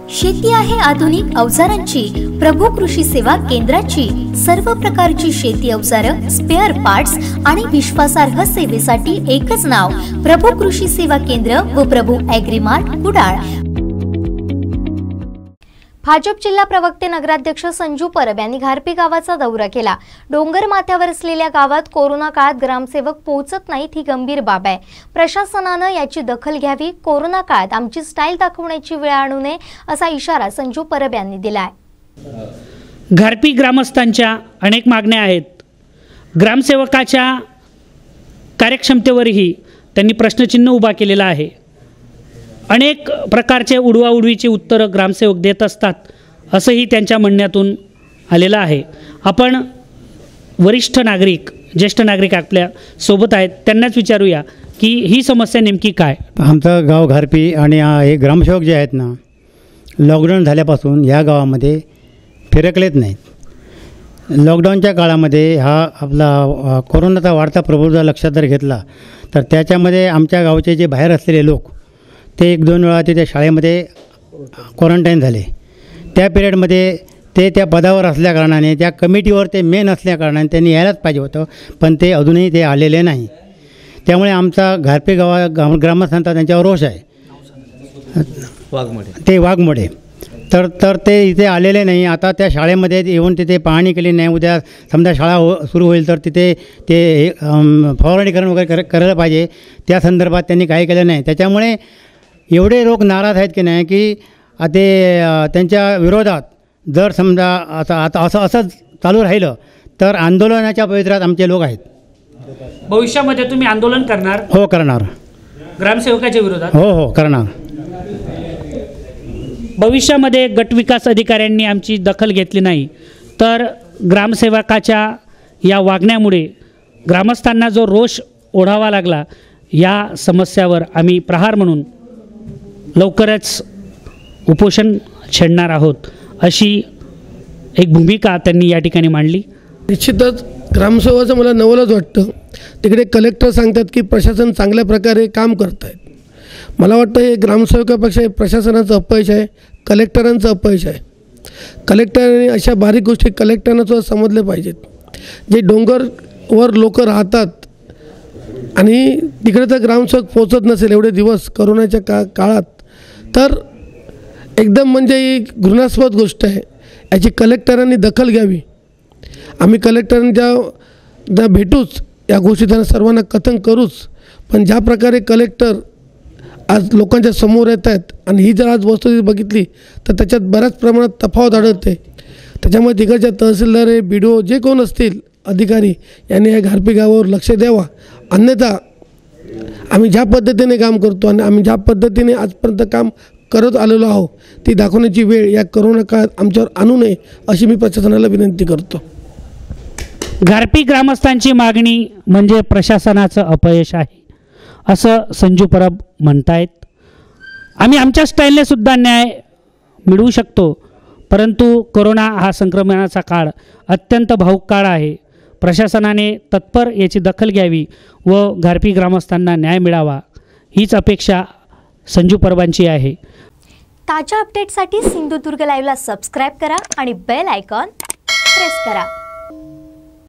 शेती आहे आधुनिक अवजारांची प्रभू कृषी सेवा केंद्राची सर्व प्रकारची शेती अवजारं, स्पेअर पार्ट्स आणि विश्वासार्ह सेवेसाठी एकच नाव प्रभू कृषी सेवा केंद्र व प्रभू ॲग्रीमार्ट कुडाळ। भाजप जिल्हा प्रवक्ते नगराध्यक्ष संजू परब यांनी घारपी गावाचा दौरा केला। डोंगर माथ्यावर असलेल्या गावात कोरोना काळात ग्रामसेवक पोहोचत नाहीत ही गंभीर बाब आहे। प्रशासनाने याची दखल घ्यावी। कोरोना काळात आमची स्टाईल दाखवण्याची वेळ आणू नये असा इशारा संजू परब यांनी दिला आहे। घारपी ग्रामस्थांच्या अनेक मागण्या आहेत। ग्रामसेवकाच्या कार्यक्षमतेवरही त्यांनी प्रश्नचिन्ह उभा केलेला आहे। अनेक प्रकारचे उडवाउडवीची उत्तरं ग्रामसेवक देत असतात असंही त्यांच्या म्हणण्यातून आलेलं आहे। आपण वरिष्ठ नागरिक, ज्येष्ठ नागरिक आपल्या सोबत आहेत, त्यांनाच विचारूया की ही समस्या नेमकी काय। आमचं गाव घारपी आणि हे ग्रामसेवक जे आहेत ना, लॉकडाऊन झाल्यापासून या गावामध्ये फिरकलेत नाहीत। लॉकडाऊनच्या काळामध्ये हा आपला कोरोनाचा वाढता प्रभाव जर लक्षात जर घेतला तर त्याच्यामध्ये आमच्या गावचे जे बाहेर असलेले लोक ते 1-2 वेळा ते त्या शाळेमध्ये क्वारंटाईन झाले। त्या पिरियडमध्ये ते त्या पदावर असल्याकारणाने, त्या कमिटीवर ते मेन असल्याकारणाने त्यांनी यायलाच पाहिजे होतं, पण ते अजूनही ते आलेले नाही। त्यामुळे आमचा घारपी ग्रामस्थांचा त्यांच्यावर रोष आहे। ते वाघमोडे तर ते इथे आलेले नाही। आता त्या शाळेमध्ये येऊन तिथे पाहणी केली नाही। उद्या समजा शाळा सुरू होईल तर तिथे ते फवारणीकरण वगैरे करायला पाहिजे। त्या संदर्भात त्यांनी काही केलं नाही। त्याच्यामुळे एवढे लोक नाराज आहेत की नाही की ते त्यांच्या विरोधात जर समजा आता असं चालू राहिलं तर आंदोलनाच्या पवित्रात आमचे लोक आहेत। भविष्यामध्ये तुम्ही आंदोलन करणार? हो, करणार। ग्रामसेवकाच्या विरोधात? हो करणार। भविष्यामध्ये गटविकास अधिकाऱ्यांनी आमची दखल घेतली नाही तर ग्रामसेवकाच्या या वागण्यामुळे ग्रामस्थांना जो रोष ओढावा लागला, या समस्यावर आम्ही प्रहार म्हणून लवकरच उपोषण छेडणार आहोत अशी एक भूमिका त्यांनी या ठिकाणी मांडली। निश्चितच ग्रामसेवकाचं मला नवलच वाटतं। तिकडे कलेक्टर सांगतात की प्रशासन चांगल्या प्रकारे काम करत आहेत। मला वाटतं हे ग्रामसेवकापेक्षा प्रशासनाचं अपयश आहे, कलेक्टरांचं अपयश आहे। कलेक्टरांनी अशा बारीक गोष्टी कलेक्टरांना सुद्धा समजले पाहिजेत। जे डोंगरवर लोक राहतात आणि तिकडे तर ग्रामसेवक पोचत नसेल एवढे दिवस कोरोनाच्या काळात, तर एकदम म्हणजे ही घृणास्पद गोष्ट आहे। याची कलेक्टरांनी दखल घ्यावी। आम्ही कलेक्टरांच्या भेटूच, या गोष्टी त्यांना सर्वांना कथन करूच, पण ज्या प्रकारे कलेक्टर आज लोकांच्या समोर येत आहेत आणि ही जर आज वस्तुस्थिती बघितली तर त्याच्यात बऱ्याच प्रमाणात तफावत आढळते। त्याच्यामुळे तिकडच्या तहसीलदार, BDO जे कोण असतील अधिकारी यांनी या घारपी गावावर लक्ष द्यावा। अन्यथा आम्ही ज्या पद्धतीने काम करतो आणि आम्ही ज्या पद्धतीने आजपर्यंत काम करत आलेलो आहोत ती दाखवण्याची वेळ या कोरोना काळात आमच्यावर आणू नये अशी मी प्रशासनाला विनंती करतो। घारपी ग्रामस्थांची मागणी म्हणजे प्रशासनाचं अपयश आहे असं संजू परब म्हणतायत। आम्ही आमच्या स्टाईलने सुद्धा न्याय मिळवू शकतो, परंतु कोरोना हा संक्रमणाचा काळ अत्यंत भावूक काळ आहे। प्रशासनाने तत्पर याची दखल घ्यावी व घारपी ग्रामस्थांना न्याय मिळावा हीच अपेक्षा संजू परबांची आहे। ताज्या अपडेटसाठी सिंधुदुर्ग लाईव्हला सबस्क्राईब करा आणि बेल आयकॉन प्रेस करा।